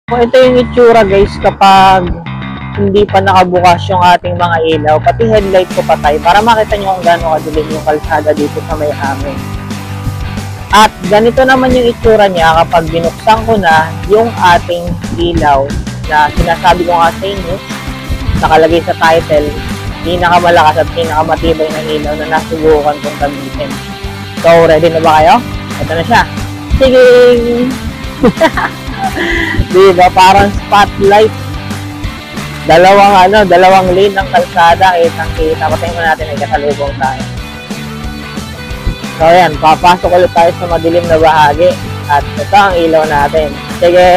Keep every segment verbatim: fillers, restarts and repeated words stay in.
So, ito yung itsura guys kapag hindi pa nakabukas yung ating mga ilaw, pati headlight ko patay para makita nyo kung gaano kadilim yung kalsada dito sa may amin. At ganito naman yung itsura niya kapag binuksan ko na yung ating ilaw na sinasabi ko nga sa inyo, nakalagay sa title, pinakamalakas at pinakamatibay ng ilaw na nasubukan kong gamitin. So, ready na ba kayo? Ito na siya. Sige! Diba? Parang spotlight. Dalawang ano, dalawang lane ng kalsada. Kitang-kita. Patayin mo natin ay kasalubong tayo. So, ayan. Papasok ulit tayo sa madilim na bahagi. At ito ang ilaw natin. Sige!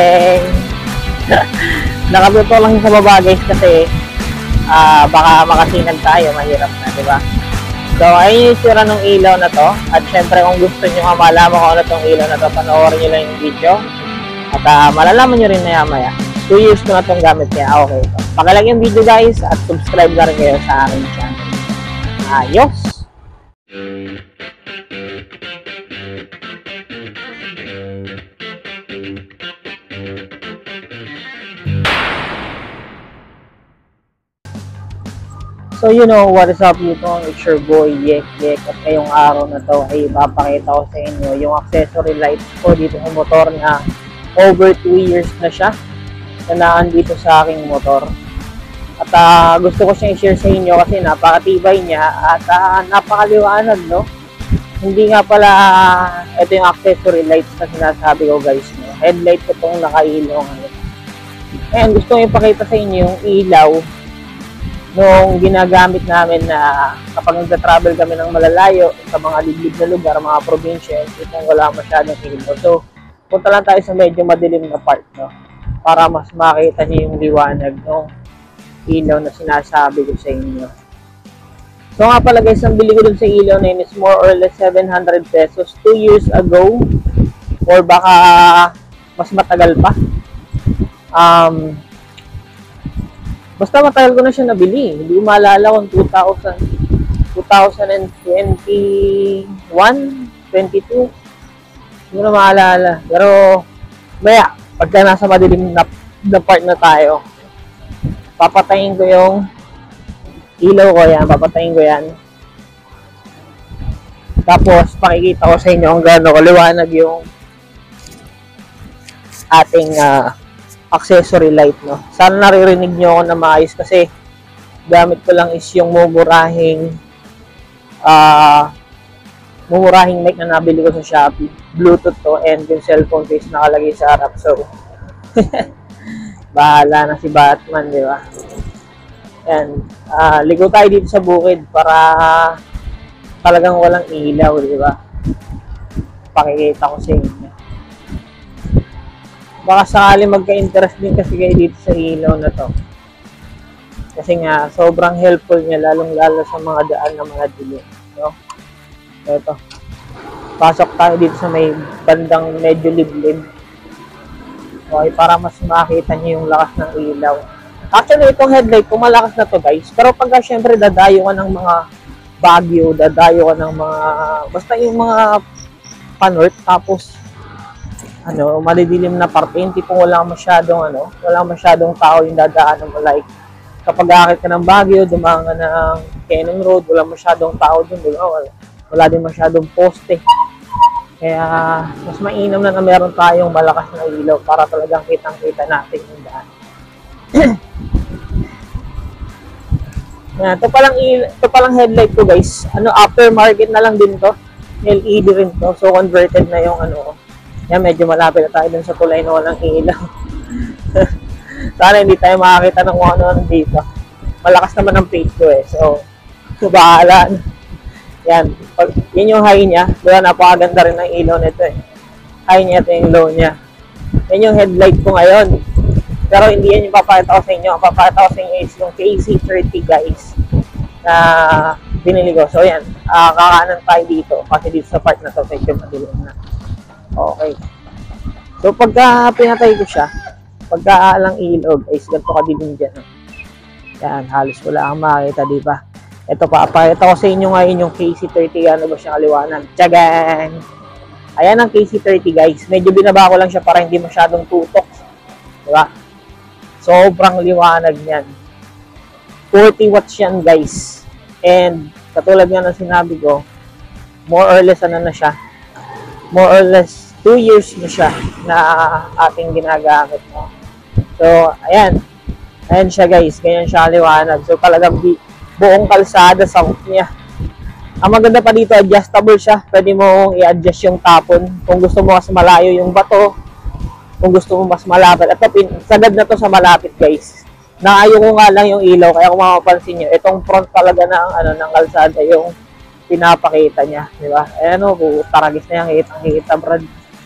Nakabuto lang sa baba guys kasi uh, baka makasinag tayo. Mahirap na, diba? So, ayun yung itsura ng ilaw na to. At syempre, kung gusto nyo nga malaman kung ano tong ilaw na to, panoorin nyo lang yung video. At uh, malalaman nyo rin maya maya. two years ko na itong gamit niya. Okay. So, pakilag yung video guys at subscribe na rin kayo sa aking channel. Ayos! So you know, what is up YouTube? It's your boy Yek Yek. At ngayong araw na to ay ipapakita ko sa inyo yung accessory lights ko dito sa motor na over two years na siya na naandito sa aking motor. At uh, gusto ko siyang i-share sa inyo kasi napakatibay niya at uh, napakaliwanag, no? Hindi nga pala uh, ito yung accessory lights na sinasabi ko guys, no? Headlight ko itong nakailaw ngayon. Ayan, gusto ko ipakita sa inyo yung ilaw nung ginagamit namin na kapag nagta-travel kami ng malalayo sa mga liblib na lugar, mga probinsya, itong wala masyadong ilaw. So, punta lang tayo sa medyo madilim na part, no? Para mas makita niyo yung liwanag ng ilaw na sinasabi ko sa inyo. So nga pala guys, ang bili ko dun sa ilaw na yun is more or less seven hundred pesos two years ago or baka mas matagal pa. Um, basta matagal ko na siya nabili. Hindi ko maalala kung two thousand, twenty twenty-one, twenty-two. Hindi ko na maalala. Pero, maya, pagka nasa madilim na, na part na tayo, papatayin ko yung ilaw ko yan. Papatayin ko yan. Tapos, pakikita ko sa inyo kung gaano kaliwanag yung ating uh, accessory light, no? Sana naririnig nyo ako na maayos kasi gamit ko lang is yung mumurahing ah uh, mumurahing mic na nabili ko sa Shopee. Bluetooth to and yung cellphone case nakalagay sa harap. So, bahala na si Batman, di ba? Yan. Uh, ligo tayo dito sa bukid para talagang walang ilaw, di ba? Pakikita ko sa inyo. Baka sakali magka-interest din kasi kayo dito sa ilaw na to. Kasi nga, sobrang helpful niya, lalong-lalo sa mga daan na mga dilim. No? So, ito. Pasok tayo dito sa may bandang medyo liblib. Okay, para mas makita niyo yung lakas ng ilaw. Actually, itong headlight ko, malakas na to guys. Pero pagka syempre dadayo ka ng mga bagyo, dadayo ka ng mga, basta yung mga panorth, tapos ano, malidilim na parte, hindi po wala masyadong ano, wala masyadong tao yung dadaanan mo, like kapag akit ka ng Baguio, dumaan ka ng Cannon Road, wala masyadong tao dun, di ba? Wala, wala din masyadong poste. Kaya mas mainam na na meron tayong malakas na ilaw para talagang kitang-kita natin yung daan. Yan, ito palang ito palang headlight ko guys. Ano, aftermarket na lang din to. L E D rin to. So converted na yung ano. Yan, medyo malapit na tayo dun sa tulay na walang ilaw. Sana hindi tayo makakita ng kung ano dito. Malakas naman ang paint ko eh. So, so bahala. Yan. Pag, yun yung high niya. Diba, napakaganda rin ng ilaw nito eh. High niya, ito yung low niya. Yan yung headlight ko ngayon. Pero hindi yan yung papakita ko sa inyo. Ang papakita ko sa inyo is yung K C thirty guys. Na binili ko. So yan. Uh, kakaanan tayo dito. Kasi dito sa part na to, medyo madilim na. Okay. So, pagka pinatay ko siya, pagka alang ilog, ay ganito kadilim dyan. Yan, halos wala kang makita, di ba? Ito pa, pakita ko sa inyo ngayon yung K C thirty, ano ba siyang kaliwanag? Tsagang! Ayan ang K C thirty guys. Medyo binaba ko lang siya para hindi masyadong tutok. Di ba? Sobrang liwanag niyan. forty watts yan guys. And katulad nga ng sinabi ko, more or less ano na siya, more or less two years na siya na ating ginagamit. No? So, ayan. Ayan siya guys. Ganyan siya liwanag. So, talagang buong kalsada sa hook niya. Ang maganda pa dito, adjustable siya. Pwede mo i-adjust yung tapon. Kung gusto mo mas malayo yung bato, kung gusto mo mas malapit. At sagad na to sa malapit guys. Naayo ko nga lang yung ilaw. Kaya kung mapapansin nyo, itong front talaga ng, ano, ng kalsada yung pinapakita niya. Di ba? Ayan o, taragis na yung hitang-hita, Brad.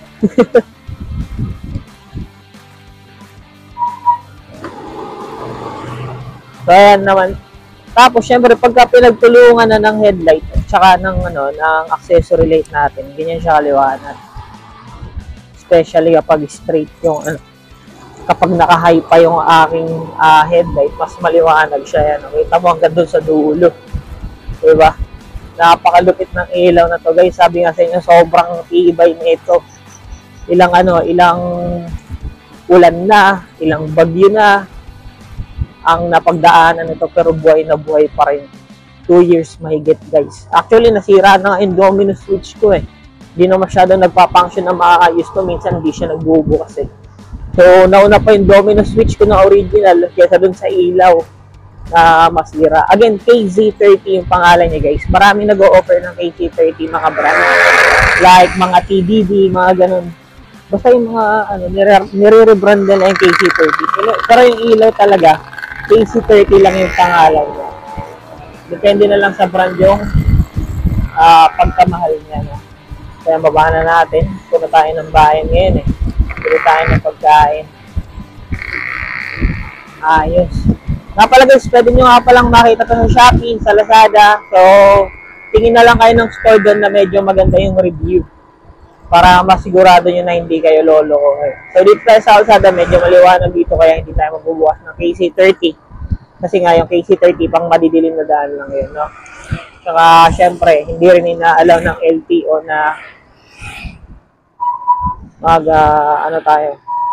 So, ayan naman. Tapos, syempre, pagka pinagtulungan na ng headlight at saka ng, ano, ng accessory light natin, ganyan siya kaliwanag. Especially kapag straight yung, ano, kapag naka-high pa yung aking uh, headlight, mas maliwanag siya. Yan. Kita mo hanggang doon sa dulo. Diba? Napakalupit ng ilaw na to guys. Sabi nga sa inyo, sobrang tibay nito. Ilang, ano, ilang ulan na, ilang bagyo na, ang napagdaanan nito pero buhay na buhay pa rin. two years mahigit guys. Actually nasira na yung domino switch ko eh. Hindi na masyado nagpa-function na maayos to. Minsan hindi siya nagbubukas eh. So nauna pa yung domino switch ko na original kaysa dun sa ilaw na masira. Again, K Z thirty yung pangalan niya guys. Marami nag-o-offer ng K Z thirty mga brand. Like mga T D D, mga ganun. Basta yung mga ano, nire-rebrand nila yung K Z thirty. Pero yung ilaw talaga, K Z thirty lang yung pangalan niya. Depende na lang sa brand yung uh, pagkamahal niya. No? Kaya baba na natin. Puno tayo ng bayan ngayon eh. Puno tayo ng pagkain. Ayos. Nga pala guys, pwede nyo nga palang makita ito sa Shopee, sa Lazada. So, tingin na lang kayo ng store doon na medyo maganda yung review. Para masigurado nyo na hindi kayo loloko. So, dito tayo sa Lazada, medyo maliwanag dito kaya hindi tayo magbubukas ng K Z thirty. Kasi nga yung K Z thirty pang madidilim na daan lang yun, no? Saka, syempre, hindi rin inaalaw ng L T O na mag, uh, ano tayo,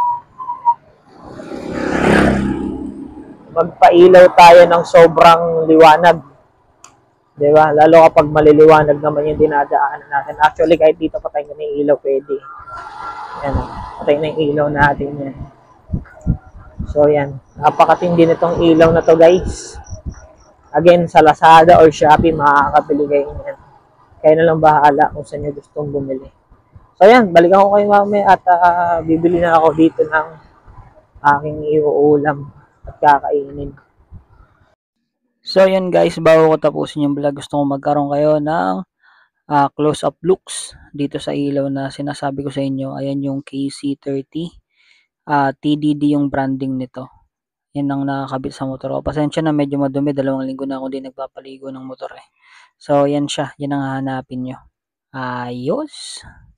magpailaw tayo ng sobrang liwanag. Diba? Lalo kapag maliliwanag naman yung dinadaanan natin. Actually, kahit dito patay na yung ilaw, pwede. Yan, patay na yung ilaw natin yan. So, yan. Napakatindi nitong ilaw na to, guys. Again, sa Lazada or Shopee, makakabili kayo yan. Kaya na lang bahala kung saan nyo gustong bumili. So, yan. Balikan ko kayo mamaya at uh, bibili na ako dito ng aking iuulam at kakainin. So, yan guys, bago ko tapusin yung vlog, gusto ko magkaroon kayo ng uh, close-up looks dito sa ilaw na sinasabi ko sa inyo. Ayan yung K Z thirty. Uh, T D D yung branding nito. Yan ang nakakabit sa motor ko. Pasensya na, medyo madumi. Dalawang linggo na ako din nagpapaligo ng motor eh. So, yan siya. Yan ang hahanapin nyo. Ayos!